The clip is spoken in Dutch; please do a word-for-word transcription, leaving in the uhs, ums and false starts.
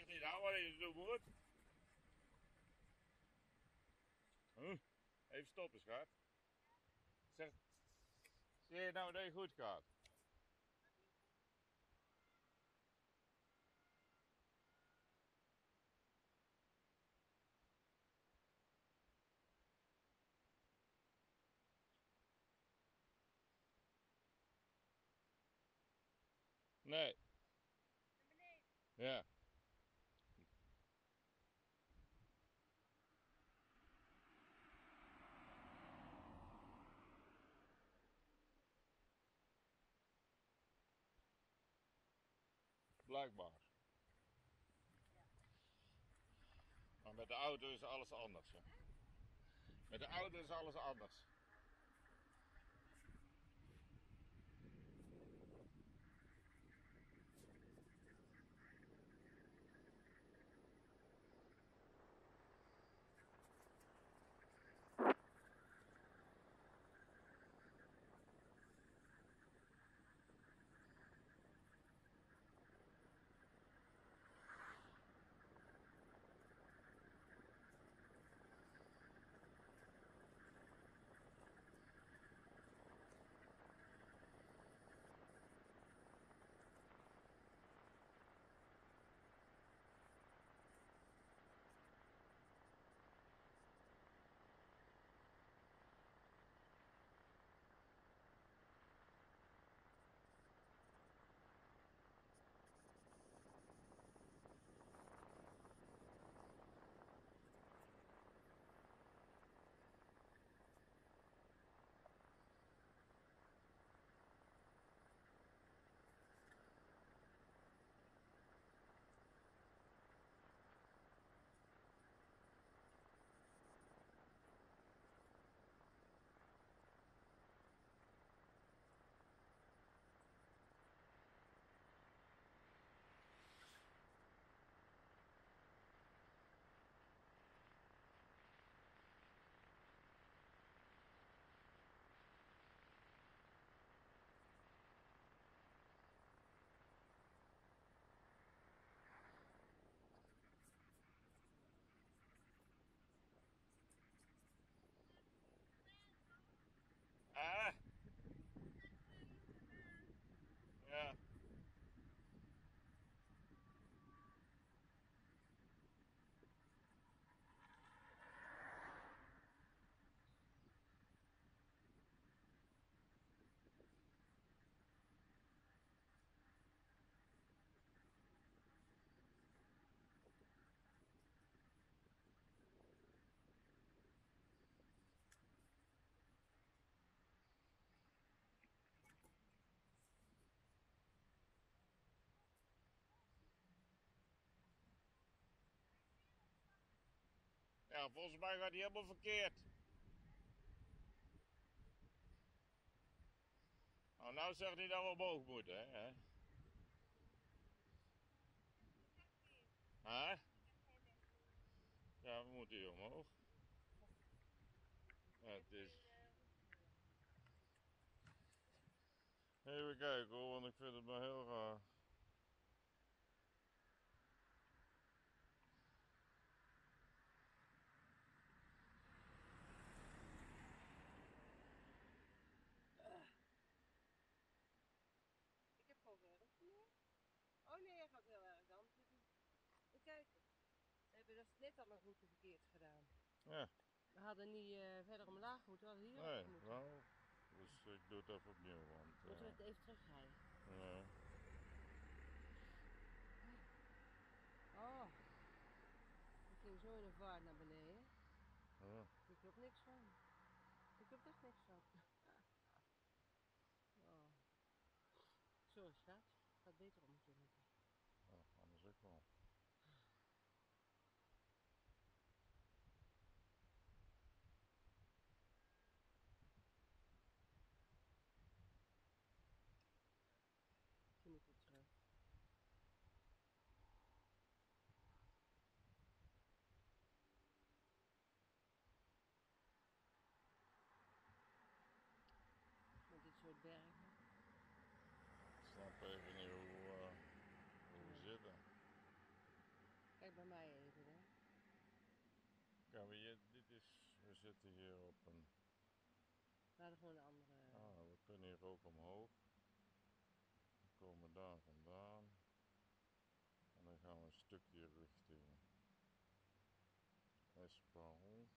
zegt niet nou wat je doen moet. Huh? Even stoppen, schat. Zeg, zie je nou dat je goed gaat? Nee. Naar beneden. Ja. Blijkbaar. Ja. Maar met de auto is alles anders. Hè? Met de auto is alles anders. Ah. Ja. Ja, volgens mij gaat hij helemaal verkeerd. Nou, nou zegt hij dat we omhoog moeten, hè? Huh? Ja, we moeten hier omhoog. Ja, het is... Even kijken hoor, want ik vind het maar heel raar. Ik heb gewoon werk, meneer. Oh nee, hij gaat heel erg dan zitten. Moet kijken. We hebben dat net al een route verkeerd gedaan. Ja. We hadden niet uh, verder omlaag moeten, we hadden hier Nee, moeten. nou, dus ik doe het even opnieuw, want... Uh, Moeten we het even terugrijden? Nee. Oh. Ik ging zo in een vaart naar beneden. Ja. Er klopt niks van. Er klopt echt niks van. Oh. Sorry schat, het gaat beter om moeten letten. Ja, anders ook wel. Je moet weer terug. Met dit soort bergen. Ik snap even niet hoe, uh, hoe we Nee. zitten. bij mij even, hè. Kijk, maar je, dit is, we zitten hier op een, Laten we gewoon een andere... ah, we kunnen hier ook omhoog. We komen daar vandaan. En dan gaan we een stukje richting Esparon.